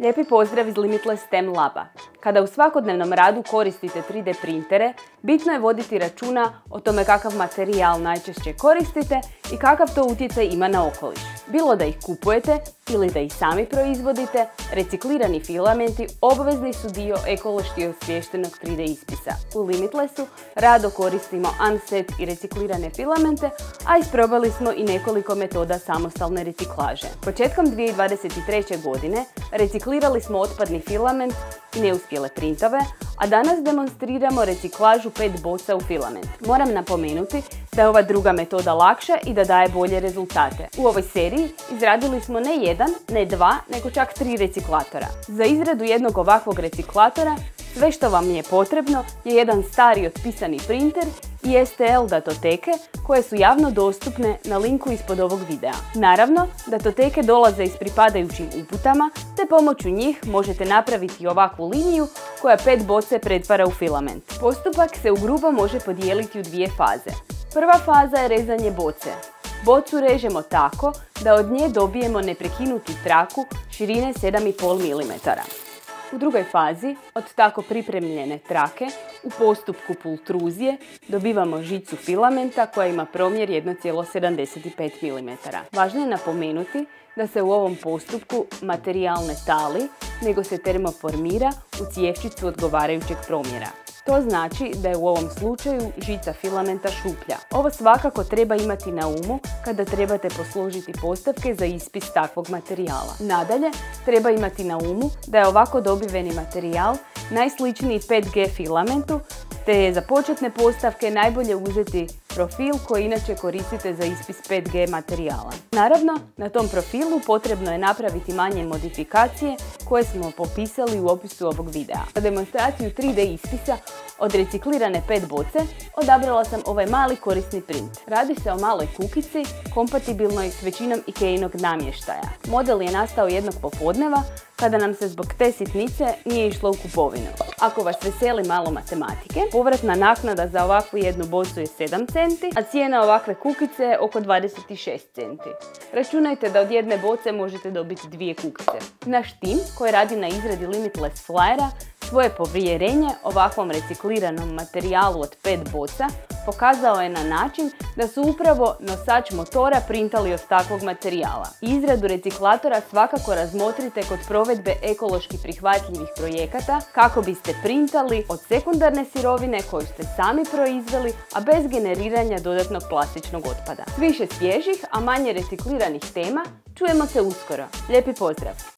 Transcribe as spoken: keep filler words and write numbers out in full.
Lijepi pozdrav iz Limitless STEM Laba. Kada u svakodnevnom radu koristite tri D printere, bitno je voditi računa o tome kakav materijal najčešće koristite i kakav to utjecaj ima na okoliš. Bilo da ih kupujete ili da ih sami proizvodite, reciklirani filamenti obvezni su dio ekološki osviještenog tri D ispisa. U Limitlessu rado koristimo unset i reciklirane filamente, a isprobali smo i nekoliko metoda samostalne reciklaže. Početkom dvije tisuće dvadeset treće. godine reciklirali smo otpadni filament i neuspjele printove, a danas demonstriramo reciklažu pet boca u filament. Moram napomenuti da je ova druga metoda lakša i da daje bolje rezultate. U ovoj seriji izradili smo ne jedan, ne dva, nego čak tri reciklatora. Za izradu jednog ovakvog reciklatora sve što vam je potrebno je jedan stari otpisani printer i S T L datoteke koje su javno dostupne na linku ispod ovog videa. Naravno, datoteke dolaze s pripadajućim uputama, te pomoću njih možete napraviti ovakvu liniju koja pet boce pretvara u filament. Postupak se ugrubo može podijeliti u dvije faze. Prva faza je rezanje boce. Bocu režemo tako da od nje dobijemo neprekinutu traku širine sedam i pol milimetara. U drugoj fazi, od tako pripremljene trake, u postupku pultruzije dobivamo žicu filamenta koja ima promjer jedan zarez sedamdeset pet milimetara. Važno je napomenuti da se u ovom postupku materijal ne tali, nego se termoformira u cjevčicu odgovarajućeg promjera. To znači da je u ovom slučaju žica filamenta šuplja. Ovo svakako treba imati na umu kada trebate posložiti postavke za ispis takvog materijala. Nadalje, treba imati na umu da je ovako dobiveni materijal najsličniji pet G filamentu, te je za početne postavke najbolje uzeti profil koji inače koristite za ispis pet G materijala. Naravno, na tom profilu potrebno je napraviti manje modifikacije koje smo popisali u opisu ovog videa. Za demonstraciju tri D ispisa od reciklirane pet boce odabrala sam ovaj mali korisni print. Radi se o maloj kukici, kompatibilnoj s većinom Ikeinog namještaja. Model je nastao jednog popodneva kada nam se zbog te sitnice nije išlo u kupovinu. Ako vas veseli malo matematike, povratna naknada za ovakvu jednu bocu je sedam centi, a cijena ovakve kukice je oko dvadeset šest centi. Računajte da od jedne boce možete dobiti dvije kukice. Naš tim koji radi na izradi Limitless flyera svoje povjerenje ovakvom recikliranom materijalu od pet boca pokazao je na način da su upravo nosač motora printali od takvog materijala. Izradu reciklatora svakako razmotrite kod provedbe ekološki prihvatljivih projekata kako biste printali od sekundarne sirovine koju ste sami proizveli, a bez generiranja dodatnog plastičnog otpada. S više svježih, a manje recikliranih tema čujemo se uskoro. Lijepi pozdrav!